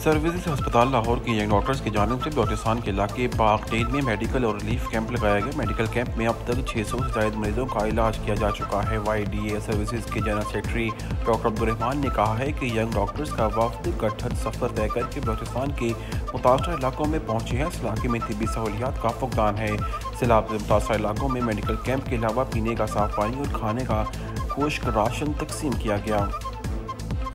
Services अस्पताल लाहौर के young doctors की जानिब से बलोचिस्तान के इलाके बागटेन में मेडिकल और रिलीफ कैंप लगाया गया। मेडिकल कैंप में अब तक 600 से ज़ायद मरीजों का इलाज किया जा चुका है। YDA सर्विसेज के जनरल सेक्रेटरी डॉक्टर अब्दुर्रहमान ने कहा है कि यंग डॉक्टर्स का वफ्द गठन सफ़र तय करके बलोचिस्तान के मुतासर इलाकों में पहुंचे हैं। इस इलाके में तिब्बी सहूलियात का फुकदान है। सैलाब से मुतासर इलाकों में मेडिकल कैंप के अलावा पीने का साफ पानी और खाने का खुश्क राशन तकसीम किया गया।